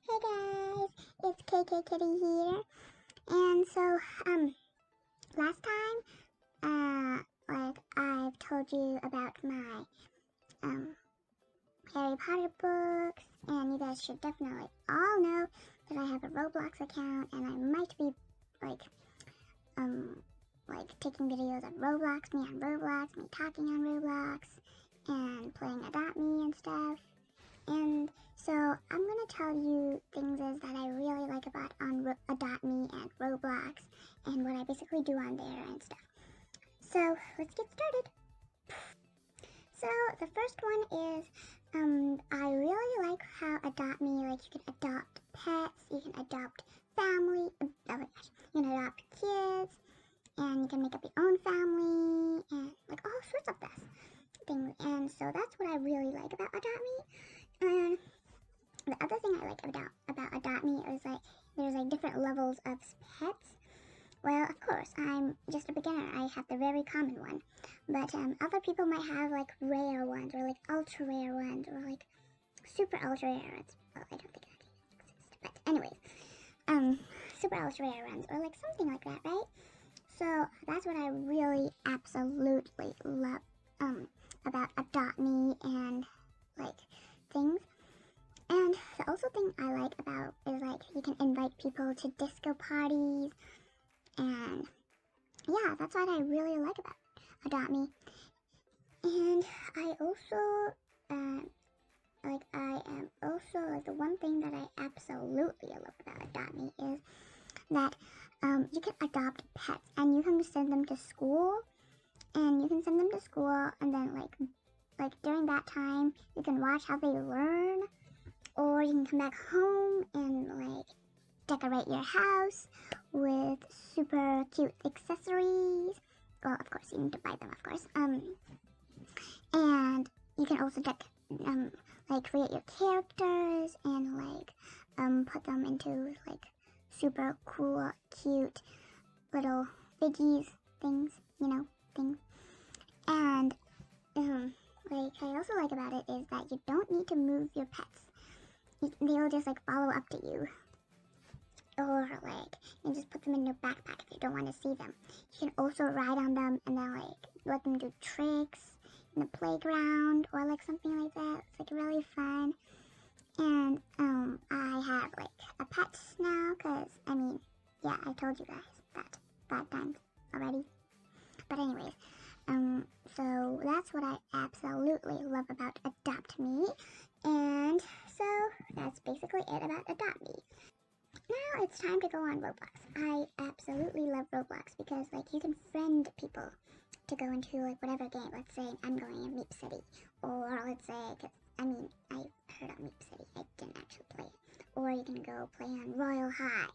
Hey guys, it's KK Kitty here. And so, last time, I've told you about my, Harry Potter books, and you guys should definitely all know that I have a Roblox account, and I might be, taking videos on Roblox, me talking on Roblox, and playing Adopt Me and stuff. And so I'm going to tell you things that I really like about on Adopt Me and Roblox and what I basically do on there and stuff. So let's get started. So the first one is I really like how Adopt Me, like you can adopt pets, you can adopt family, oh my gosh, you can adopt kids, and you can make up your own family and like all sorts of things. And so that's what I really like about Adopt Me. And the other thing I like about Adopt Me is like there's like different levels of pets. Well, of course, I'm just a beginner. I have the very common one, but other people might have like rare ones or like ultra rare ones or like super ultra rare ones. Well, I don't think that even exists, but anyways, super ultra rare ones or like something like that, right? So that's what I really absolutely love about Adopt Me and like things. And the also thing I like about is like you can invite people to disco parties, and yeah, that's what I really like about Adopt Me. And I also the one thing that I absolutely love about Adopt Me is that you can adopt pets and you can send them to school, and then like during that time you can watch how they learn. Or you can come back home and like decorate your house with super cute accessories. Well, of course, you need to buy them, of course. And you can also create your characters and put them into like super cool, cute little figgies things, things. And I also like about it is that you don't need to move your pets. They'll just like follow up to you, or like you just put them in your backpack if you don't want to see them. You can also ride on them and then like let them do tricks in the playground or like something like that. It's like really fun. And I have like a pet now because I told you guys that 5 times already. But anyways, so that's what I absolutely love about Adopt Me. And so that's basically it about Adopt Me. Now it's time to go on Roblox. I absolutely love Roblox because like you can friend people to go into like whatever game. Let's say I'm going in Meep City, or let's say, I heard of Meep City. I didn't actually play it. Or you can go play on Royal High.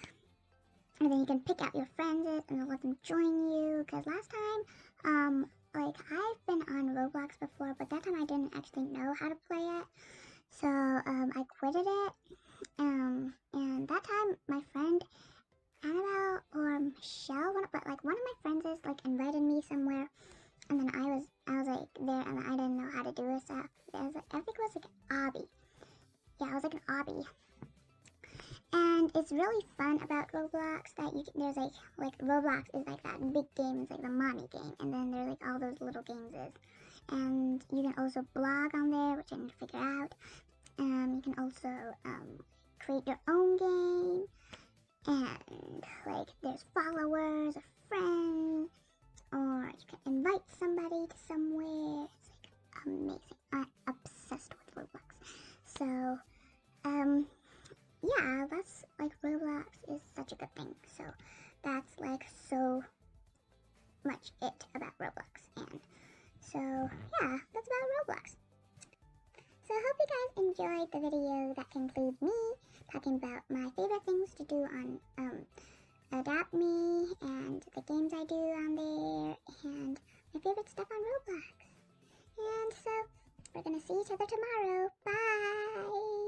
And then you can pick out your friends and let them join you. Because last time, I've been on Roblox before, but that time I didn't actually know how to play it. So, I quitted it. And that time my friend Annabelle or Michelle, one of my friends invited me somewhere, and then I was like there, and I didn't know how to do it. So I think it was like an obby. Yeah, I was like an obby. And it's really fun about Roblox that there's like Roblox is like that big game, it's like the mommy game, and then there's like all those little games and you can also blog on there, which I need to figure out. You can also create your own game, and like there's followers or friends, or you can invite somebody to somewhere. It's like amazing. I'm obsessed with Roblox. So yeah, that's like Roblox is such a good thing. So that's like so much it about Roblox. And so yeah, that's about Roblox. So I hope you guys enjoyed the video that concludes me talking about my favorite things to do on Adopt Me and the games I do on there and my favorite stuff on Roblox. And so we're gonna see each other tomorrow. Bye!